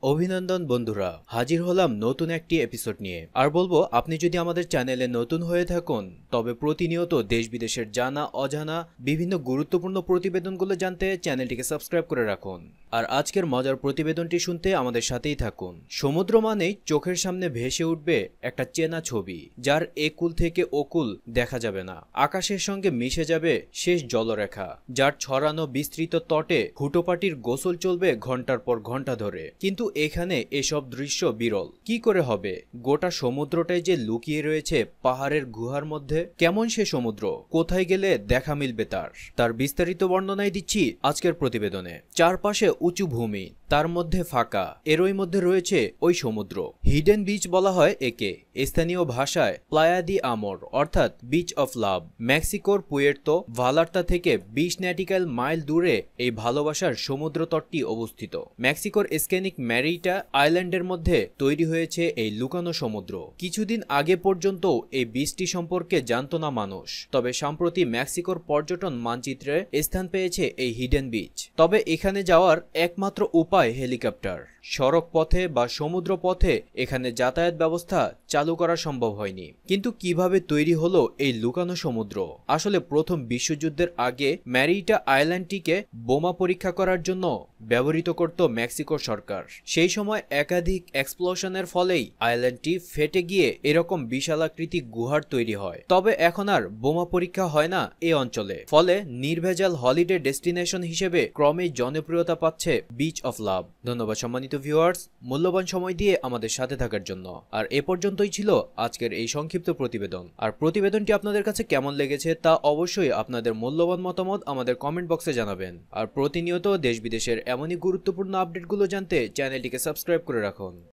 অভিনন্দন বন্ধুরা, হাজির হলাম নতুন একটি এপিসোড নিয়ে। আর বলবো, আপনি যদি আমাদের চ্যানেলে নতুন হয়ে থাকুন তবে প্রতিনিয়ত দেশ বিদেশের জানা অজানা বিভিন্ন গুরুত্বপূর্ণ প্রতিবেদনগুলো জানতে চ্যানেলটিকে সাবস্ক্রাইব করে রাখুন। আর আজকের মজার প্রতিবেদনটি শুনতে আমাদের সাথেই থাকুন। সমুদ্র মানেই চোখের সামনে ভেসে উঠবে একটা চেনা ছবি, যার একুল থেকে ওকুল দেখা যাবে না। আকাশের সঙ্গে মিশে যাবে শেষ জলরেখা, যার ছড়ানো বিস্তৃত তটে হুটোপাটির গোসল চলবে ঘন্টার পর ঘন্টা ধরে। কিন্তু এখানে এসব দৃশ্য বিরল। কি করে হবে? গোটা সমুদ্রটাই যে লুকিয়ে রয়েছে পাহাড়ের গুহার মধ্যে। কেমন সে সমুদ্র? কোথায় গেলে দেখা মিলবে তার বিস্তারিত বর্ণনাই দিচ্ছি আজকের প্রতিবেদনে। চারপাশে উঁচু ভূমি, তার মধ্যে ফাঁকা, এরই মধ্যে রয়েছে ওই সমুদ্র। হিডেন বিচ বলা হয় একে, স্থানীয় ভাষায় প্লায়া দি আমর অর্থাৎ বিচ অফ লাভ। মেক্সিকোর পুয়ের্তো ভালার্তা থেকে 20 ন্যাটিক্যাল মাইল দূরে এই ভালোবাসার সমুদ্র তটটি অবস্থিত। মেক্সিকোর স্কেনিক ম্যারিটা আইল্যান্ডের মধ্যে তৈরি হয়েছে এই লুকানো সমুদ্র। কিছুদিন আগে পর্যন্ত এই বিচটি সম্পর্কে জানত না মানুষ, তবে সম্প্রতি মেক্সিকোর পর্যটন মানচিত্রে স্থান পেয়েছে এই হিডেন বিচ। তবে এখানে যাওয়ার একমাত্র উপায় হেলিকপ্টার। সড়ক পথে বা সমুদ্র পথে এখানে যাতায়াত ব্যবস্থা চালু করা সম্ভব হয়নি। কিন্তু কিভাবে তৈরি হলো এই লুকানো সমুদ্র? আসলে প্রথম বিশ্বযুদ্ধের আগে ম্যারিটা আইল্যান্ডটিকে বোমা পরীক্ষা করার জন্য ব্যবহৃত করত মেক্সিকো সরকার। সেই সময় একাধিক এক্সপ্লোশনের ফলেই আইল্যান্ডটি ফেটে গিয়ে এরকম বিশালাকৃতি গুহার তৈরি হয়। তবে এখন আর বোমা পরীক্ষা হয় না এই অঞ্চলে, ফলে নির্ভেজাল হলিডে ডেস্টিনেশন হিসেবে ক্রমেই জনপ্রিয়তা পাচ্ছে বিচ অফ লাভ। ধন্যবাদ সম্মানিত ভিউয়ার্স, মূল্যবান সময় দিয়ে আমাদের সাথে থাকার জন্য। আর এ পর্যন্তই ছিল আজকের এই সংক্ষিপ্ত প্রতিবেদন। আর প্রতিবেদনটি আপনাদের কাছে কেমন লেগেছে তা অবশ্যই আপনাদের মূল্যবান মতামত আমাদের কমেন্ট বক্সে জানাবেন। আর প্রতিনিয়ত দেশ বিদেশের এমনই গুরুত্বপূর্ণ আপডেটগুলো জানতে চ্যানেলটিকে সাবস্ক্রাইব করে রাখুন।